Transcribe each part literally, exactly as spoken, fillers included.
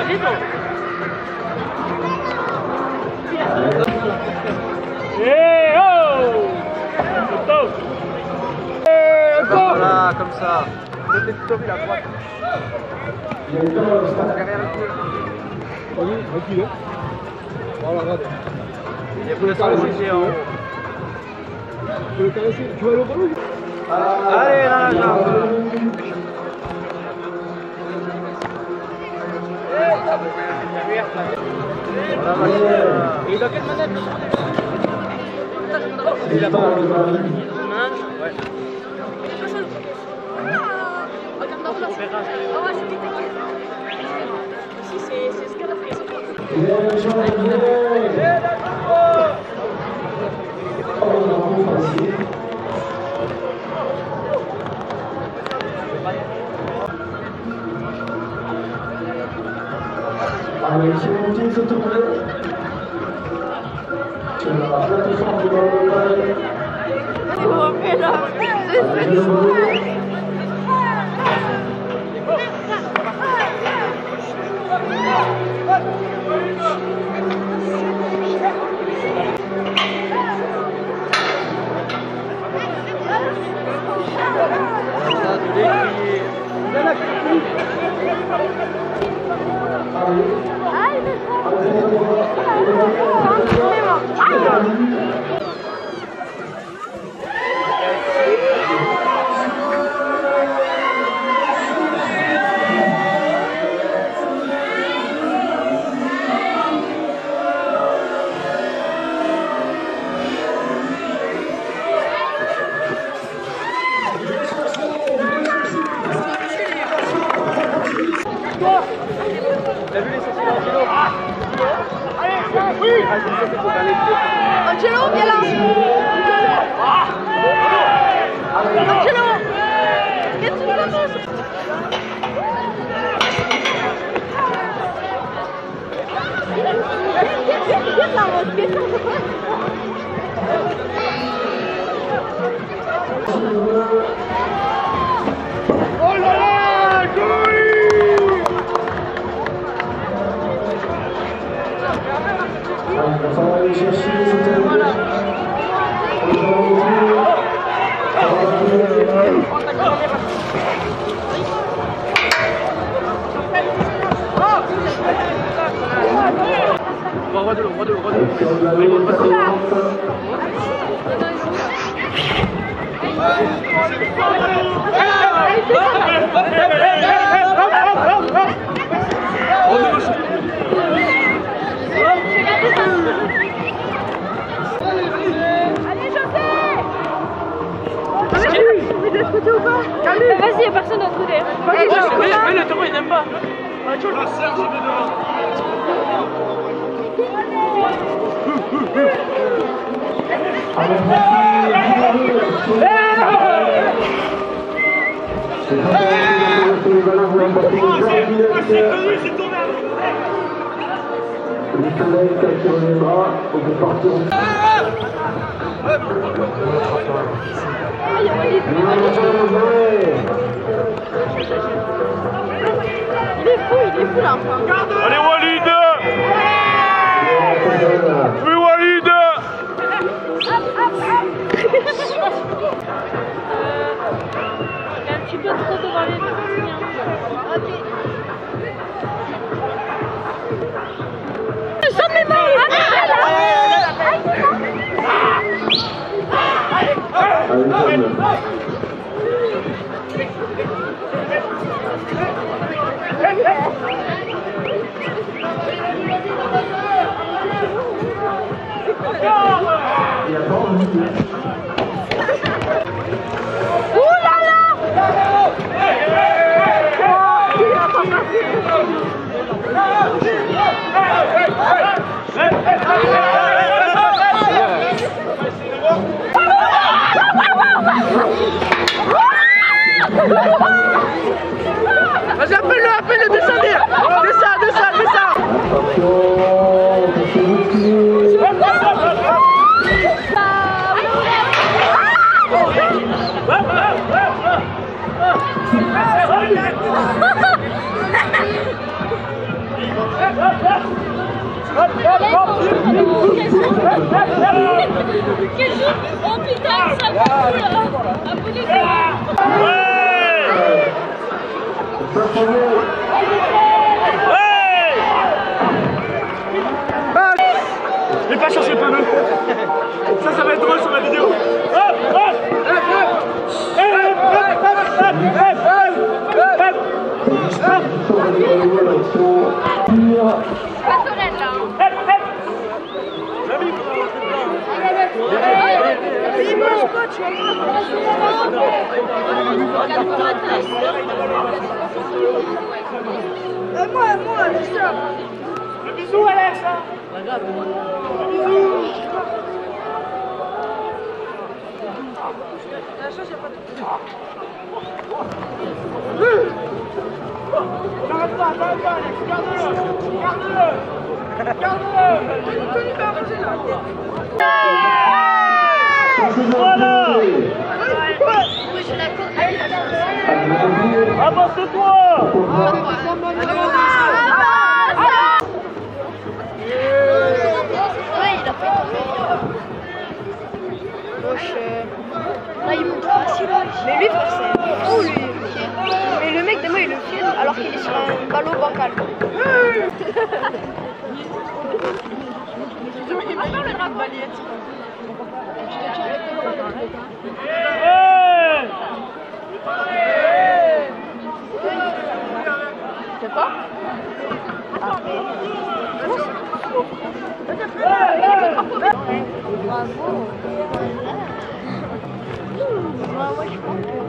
Facilito. Et oh! Et encore! Voilà, comme ça. Mettez tout à la droite. Vas-y, recule. Voilà, regarde. Il faut le caresser en haut. Tu veux le caresser? Tu vas aller au ballon? Allez, dans la jambe. Et il a quelle manette? Il a pas Ouais. Ici, c'est ce qu'elle a pris. Allez, c'est monté, s'il te plaît. Tu vas la plateforme du ballon. Oh, mais là, c'est ça. T'as vu les sorties d'Angelo? Oui! Angelo, viens là. Angelo, qu'est-ce que tu fais? Viens là, viens là. Oh là là! Jolie! On va aller chercher les hôtels. Voilà. Roi de l'eau, roi de l'eau, roi de l'eau. Allez, José! Vas-y, y'a personne d'autre côté. Mais le taureau il n'aime pas. La Serge, il est devant. Le soleil capture les bras, on peut partir. Il est fou, il est fou là. Allez Walid! Oui Walid! Il est un petit peu trop devant les deux. Ok. Jamais mort! Ouh là là! Oh, il a pas passé. Vas-y, appelle-le, appelle-le, descendez! Descends, descends, descends! Ah Quel oh putain, ça va Mais pas chercher le pneu. Ça, ça va être drôle sur la vidéo. Hop, hop, hop, hop, pas Solène là. Moi, moi, je suis là. Le bisou, Alex. Le bisou. La chose, il n'y a pas de... T'arrêtes pas, t'arrête pas, Alex. Garde-le. Garde-le. Garde-le. Tony va manger là. Voilà. Avance-toi. Là, il monte facile. Mais lui, c'est fou, lui. Mais le mec, de moi, il le filme alors qu'il est sur un ballon bancal. Il va faire le grave balayette. Tu sais pas? Bravo. Moi, moi, je pense que...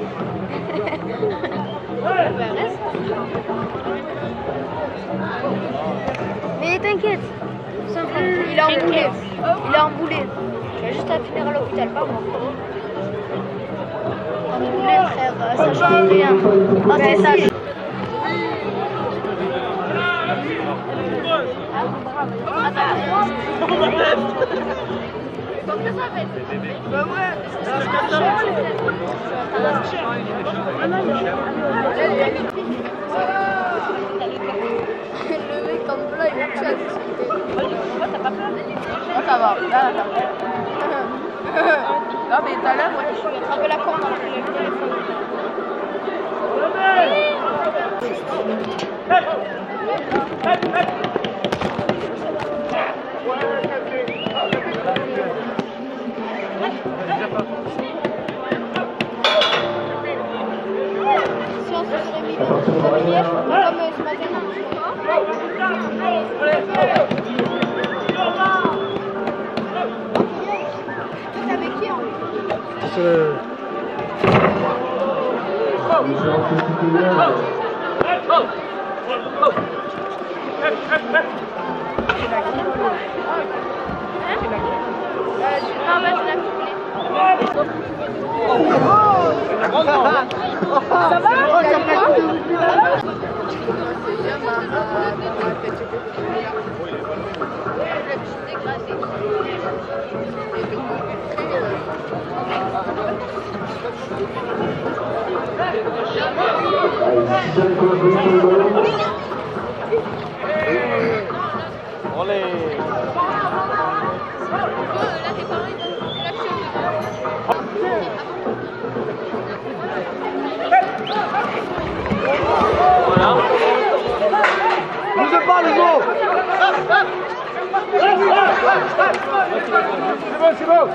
Mais t'inquiète, il a emboulé. Il a emboulé. Il a juste à finir à l'hôpital, pas moi. Emboulé, frère, ça change rien. Non, c'est ça. Bah ouais. Le mec comme là, il me tue à discuter. Ça va, là, là, non, mais tout à l'heure, moi, je suis attrapé la corde dans la Si on se serait mis dans une première, comme ce matin, avec qui on Ça va? Bougez pas les mots. C'est bon, c'est bon.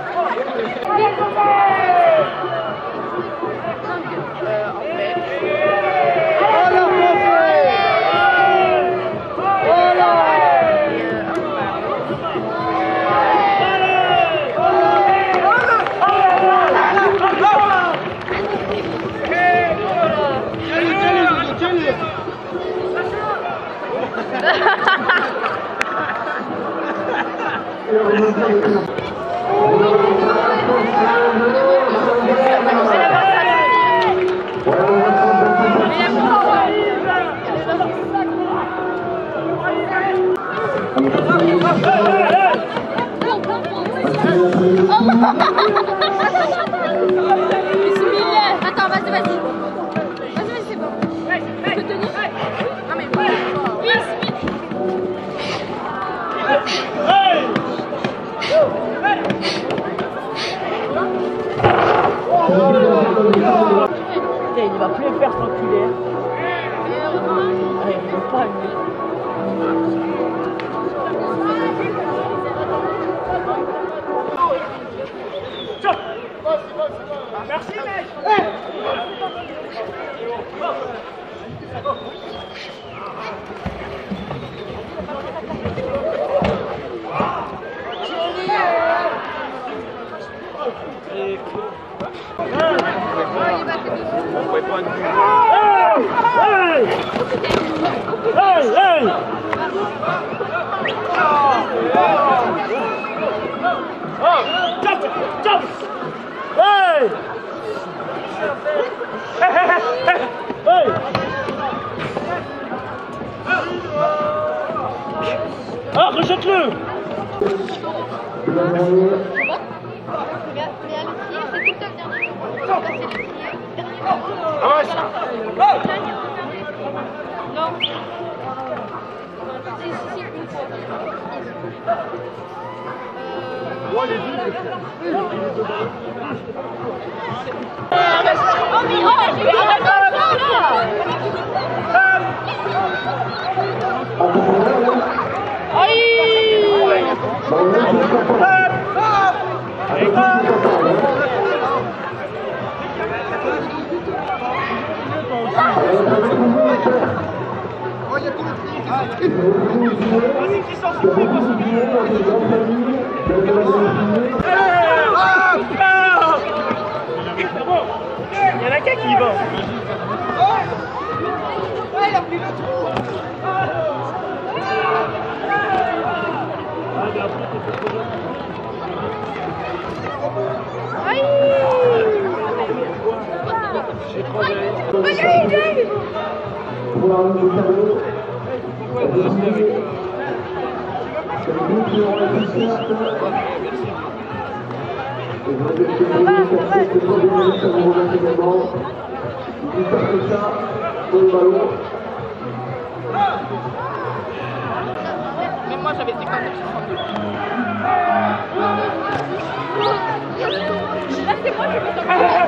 Attends, vas-y, vas-y. Vas-y, vas-y, c'est bon. Tu peux tenir? Non, mais oui. Oui, faire cet enculé. Allez, il faut pas lui. Merci mec. Hey! Hey! Hey! Oh! Jump! Jump! Hey! Hey! Hey! Hey! Ah, rejette-le! Non. Si, si, si, une fois. Moi, les deux, Oh, mais oh, j'ai vu la là. Vas-y, qui s'en fout, il y en a qu'un qui y va. Ouais, il a pris le trou. Aïe. Aïe. Pour la rue du tableau, la deuxième, c'est le groupe qui aura été certes. Et vous avez fait le quartier, c'est pas des minutes, ça vous regarde également. Il passe ça dans le ballon. Même moi j'avais été comme ça. Là c'est moi qui me